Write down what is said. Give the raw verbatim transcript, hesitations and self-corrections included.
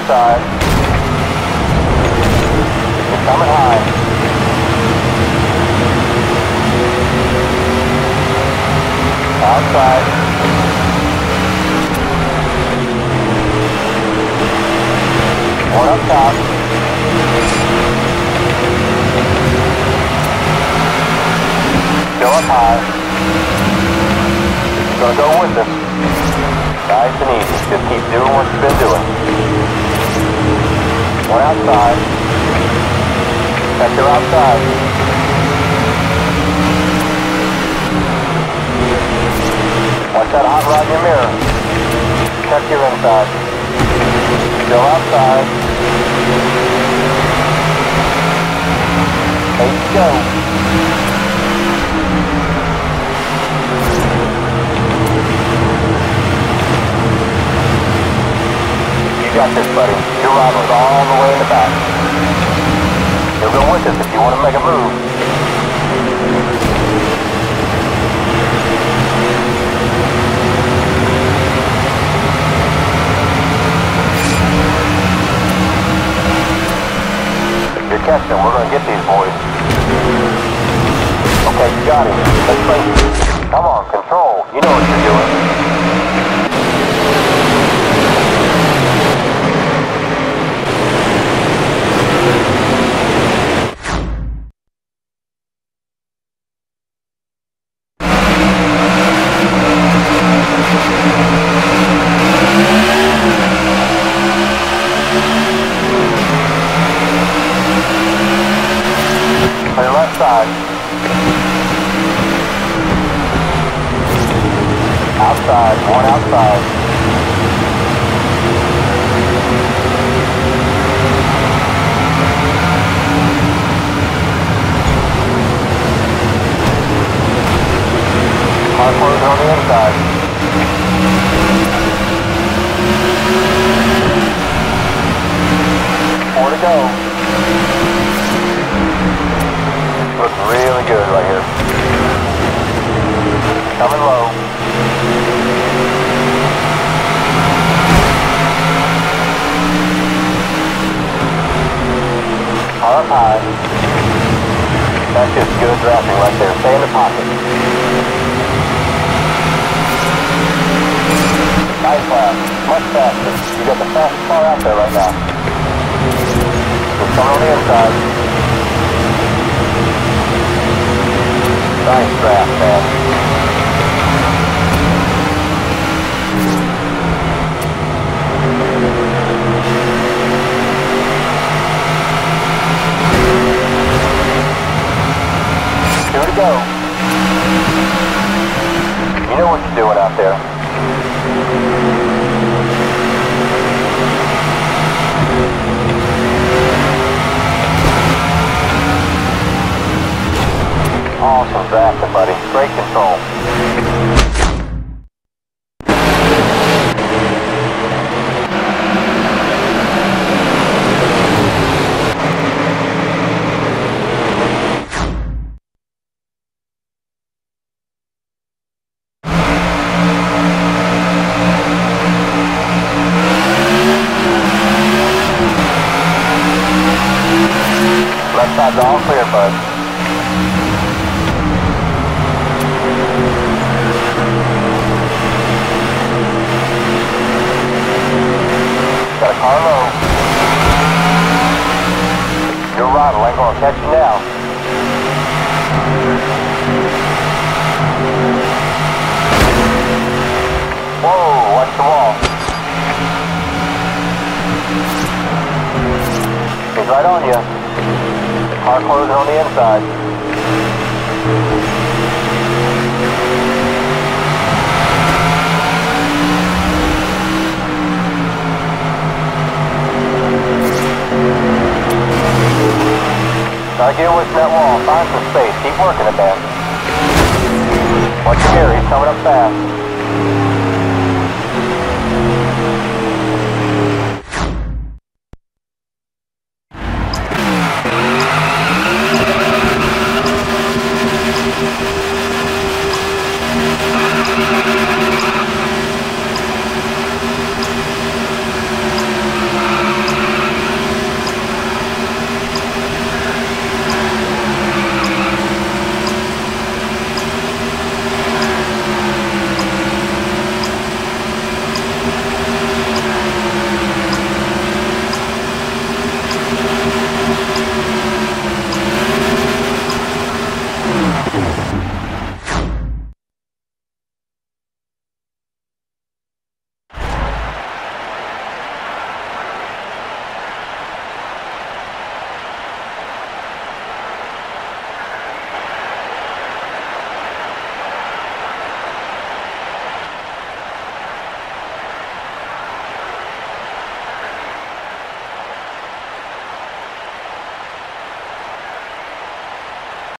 outside. You're coming high. Outside. One up top. Still up high. You're gonna go with us. Nice and easy. Just keep doing what you've been doing. One outside. Sector outside. Watch that hot rod in your mirror. Check your inside. Still outside. Eight to go. You got this, buddy. Your rod was all the way in the back. You'll go with us if you want to make a move. You're catching them. We're going to get these boys. Okay, you got him. Let's play. Come on, control. You know what you're doing. On your left side. Outside, one outside. Hard closing on the inside. Four to go. Looks really good right here. Coming low. Car up high. That's just good drafting right there. Stay in the pocket. Nice lap. Much faster. You got the fastest car out there right now. Just coming on the inside. Nice draft, man. Two to go. You know what you're doing out there. Awesome drafting, buddy. Great control. Left side's all clear, bud. Got a car low. Your rival ain't gonna catch you now. Whoa, watch the wall. He's right on you. Car closing on the inside. Try to get away from that wall. Find some space. Keep working it, man. Watch your mirror. He's coming up fast.